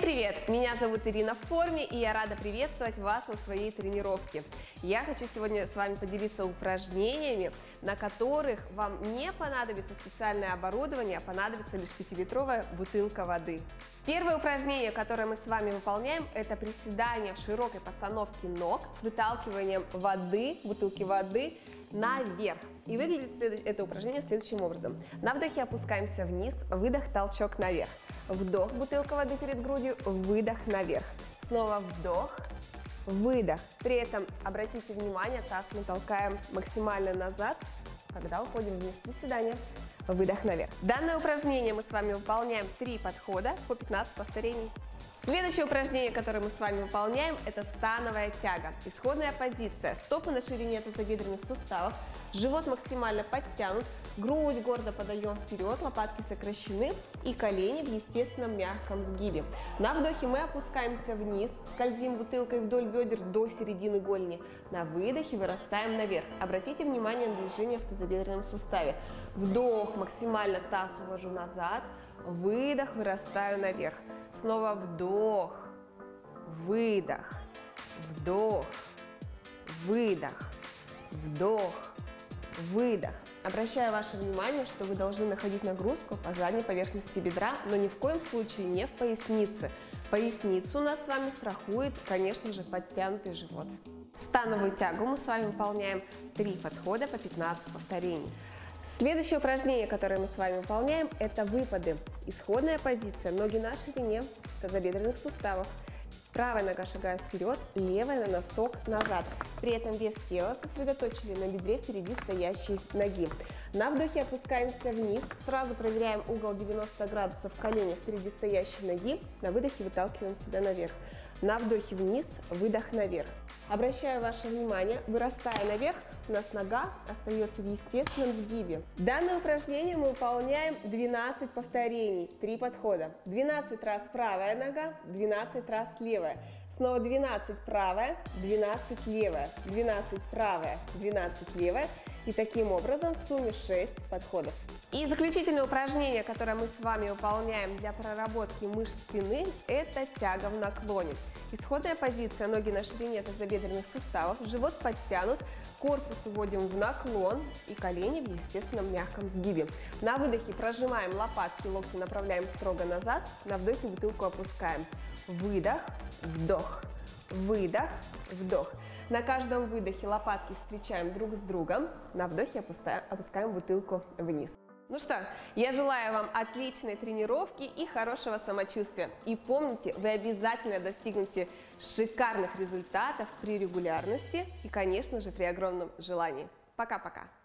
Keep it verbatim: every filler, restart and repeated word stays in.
Всем привет! Меня зовут Ирина в форме, и я рада приветствовать вас на своей тренировке. Я хочу сегодня с вами поделиться упражнениями, на которых вам не понадобится специальное оборудование, а понадобится лишь пятилитровая бутылка воды. Первое упражнение, которое мы с вами выполняем, это приседание в широкой постановке ног с выталкиванием воды, бутылки воды наверх. И выглядит это упражнение следующим образом. На вдохе опускаемся вниз, выдох, толчок наверх. Вдох, бутылка воды перед грудью, выдох наверх. Снова вдох, выдох. При этом обратите внимание, таз мы толкаем максимально назад, когда уходим вниз приседания. Выдох наверх. Данное упражнение мы с вами выполняем три подхода по пятнадцать повторений. Следующее упражнение, которое мы с вами выполняем, это становая тяга. Исходная позиция. Стопы на ширине тазобедренных суставов, живот максимально подтянут, грудь гордо подаем вперед, лопатки сокращены и колени в естественном мягком сгибе. На вдохе мы опускаемся вниз, скользим бутылкой вдоль бедер до середины голени. На выдохе вырастаем наверх. Обратите внимание на движение в тазобедренном суставе. Вдох, максимально таз увожу назад, выдох, вырастаю наверх. Снова вдох, выдох, вдох, выдох, вдох, выдох. Обращаю ваше внимание, что вы должны находить нагрузку по задней поверхности бедра, но ни в коем случае не в пояснице. Поясницу у нас с вами страхует, конечно же, подтянутый живот. Становую тягу мы с вами выполняем три подхода по пятнадцать повторений. Следующее упражнение, которое мы с вами выполняем, это выпады. Исходная позиция. Ноги на ширине тазобедренных суставов. Правая нога шагает вперед, левая на носок назад. При этом вес тела сосредоточили на бедре впереди стоящей ноги. На вдохе опускаемся вниз. Сразу проверяем угол девяносто градусов колени впереди стоящей ноги. На выдохе выталкиваем себя наверх. На вдохе вниз, выдох наверх. Обращаю ваше внимание, вырастая наверх, у нас нога остается в естественном сгибе. Данное упражнение мы выполняем двенадцать повторений, три подхода. двенадцать раз правая нога, двенадцать раз левая. Снова двенадцать правая, двенадцать левая, двенадцать правая, двенадцать левая. И таким образом в сумме шесть подходов. И заключительное упражнение, которое мы с вами выполняем для проработки мышц спины, это тяга в наклоне. Исходная позиция, ноги на ширине тазобедренных суставов, живот подтянут, корпус уводим в наклон и колени в естественном мягком сгибе. На выдохе прожимаем лопатки, локти направляем строго назад, на вдохе бутылку опускаем. Выдох, вдох, выдох, вдох. На каждом выдохе лопатки встречаем друг с другом, на вдохе опускаем бутылку вниз. Ну что, я желаю вам отличной тренировки и хорошего самочувствия. И помните, вы обязательно достигнете шикарных результатов при регулярности и, конечно же, при огромном желании. Пока-пока!